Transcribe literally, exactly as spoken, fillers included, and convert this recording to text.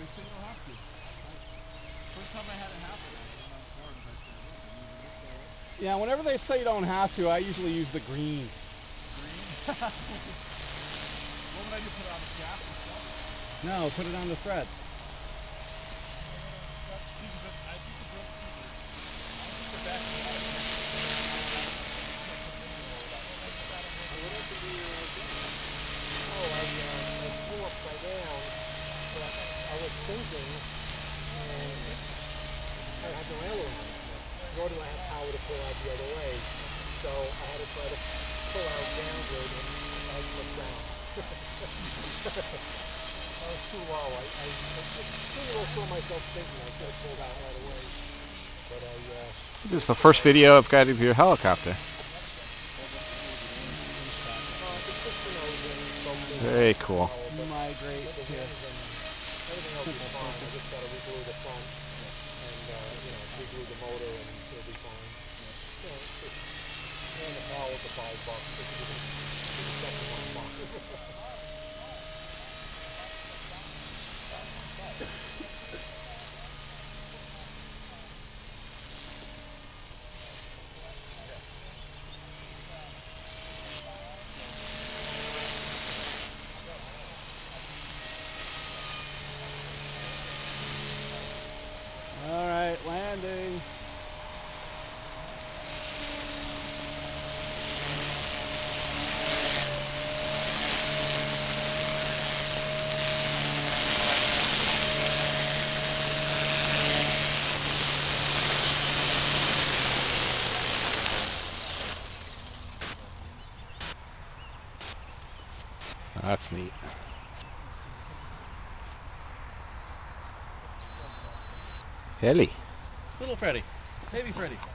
they say you don't have to. First time I had it happen, I went on board and I said, look, I mean, it looks all right. Yeah, whenever they say you don't have to, I usually use the green. Green? What would I do, put it on the shaft and stuff? No, put it on the thread. I think the broke too big. I think the back is out. What else did you do? Oh, I, uh, I flew upside down, but I was thinking, and I had no aileron, nor do I have power to pull out the other way. So I had to try to pull out downward, and I slipped down. I was too low. I, I, I pretty well saw myself thinking I should have pulled out right away, but I. Uh, This is the first video I've got of your helicopter. Very cool. Migrate to everything else is fine. I just got to reglue the front and uh, you know reglue the motor and it'll be fine. You know, it's just throwing the towel with the five bucks. Just give it, give the second one a buck. All right, landing. That's neat. Heli. Little Freddy. Baby Freddy.